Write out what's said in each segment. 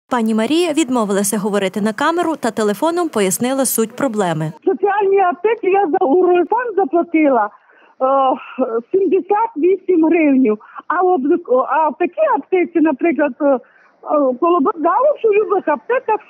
Пані Марія відмовилася говорити на камеру та телефоном пояснила суть проблеми. В соціальній аптеці я за Уролсан заплатила 78 гривень, а в такій аптеці, наприклад, коло Богдалу, в любих аптеках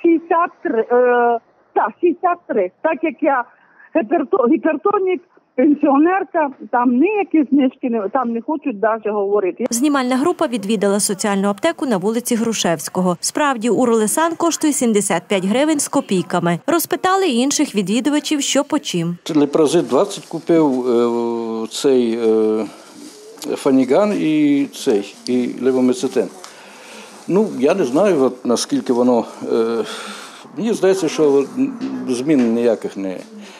63. Так як я гіпертонік, пенсіонерка, там ніякі знижки, там не хочуть навіть говорити. Знімальна група відвідала соціальну аптеку на вулиці Грушевського. Справді, Уролсан коштує 75 гривень з копійками. Розпитали інших відвідувачів, що по чим. Лепразид 20 купив, цей фаніган і левомицетин. Ну, я не знаю, наскільки воно. Мені здається, що змін ніяких не.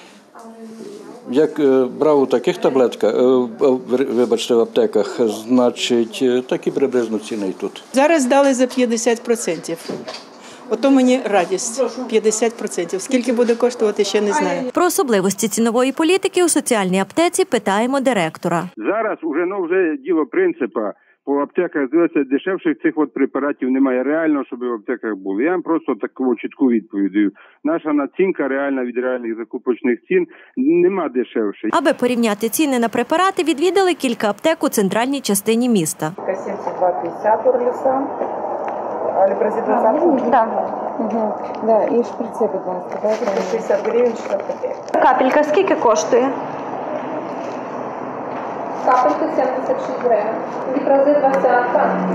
Як брав у таких таблетках, вибачте, в аптеках, значить, такі приблизно ціни і тут. Зараз дали за 50%. Ото мені радість – 50%. Скільки буде коштувати, ще не знаю. Про особливості цінової політики у соціальній аптеці питаємо директора. Зараз вже діло принципа. По аптеках здаються дешевших цих препаратів немає. Реально, щоб в аптеках були. Я вам просто таку чітку відповідь даю. наша націнка реальна від реальних закупочних цін нема дешевше. Аби порівняти ціни на препарати, відвідали кілька аптек у центральній частині міста. 72,50 Уролсан. А лепразид 20? Да, і шприци, будь ласка. 60 гривень, 60 копійок. Капелька скільки коштує? Капелька 76 гривень. Лепразид 20,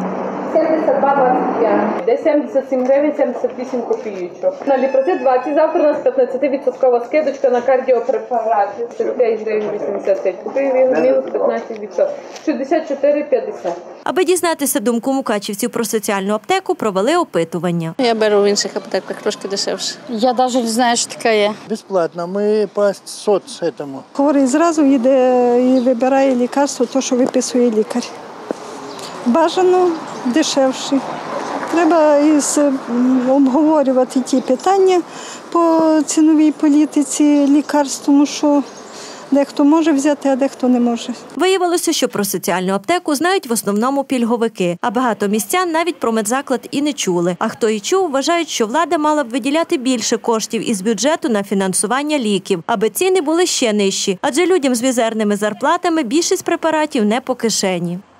72,25. Де 77 гривень, 78 копійочок. На лепразид 20, завтра у нас 15% скидочка на кардіопрепарати. 5 гривень 85 копійок, мінус 15%. 64,50. Аби дізнатися думку мукачівців про соціальну аптеку, провели опитування. Я беру в інших аптеках трошки дешевше. Я навіть не знаю, що таке є. Безплатно, ми по соцетому. Хворий зразу йде і вибирає лікарство, те, що виписує лікар. Бажано дешевші. Треба обговорювати ті питання по ціновій політиці лікарств, тому що дехто може взяти, а дехто не може. Виявилося, що про соціальну аптеку знають в основному пільговики, а багато містян навіть про медзаклад і не чули. А хто і чув, вважають, що влада мала б виділяти більше коштів із бюджету на фінансування ліків, аби ціни були ще нижчі, адже людям з мізерними зарплатами більшість препаратів не по кишені.